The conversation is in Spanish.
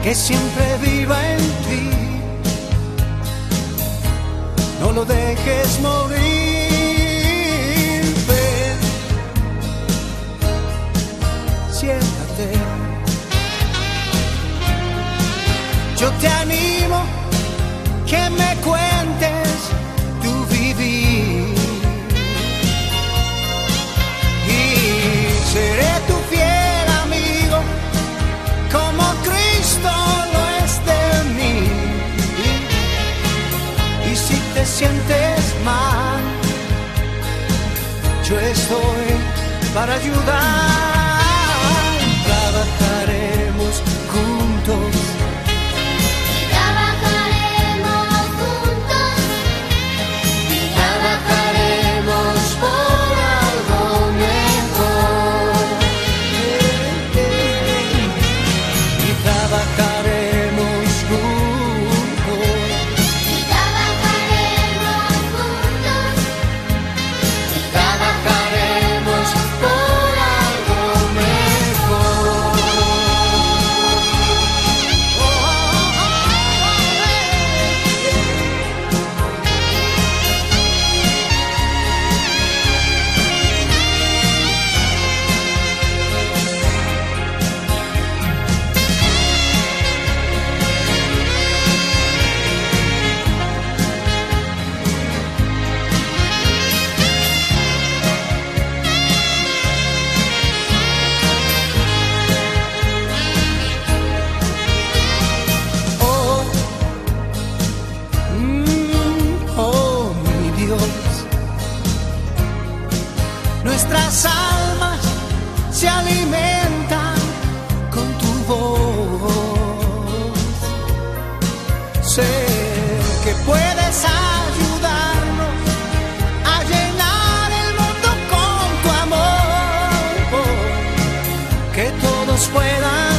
que siempre viva en ti. No lo dejes morir. Ven, siéntate. Yo te animo que me cuentes tu vivir y seré tu fiel amigo como Cristo lo es de mí. Y si te sientes mal, yo estoy para ayudar. Trabajaremos juntos. Nuestras almas se alimentan con tu voz. Sé que puedes ayudarnos a llenar el mundo con tu amor, que todos puedan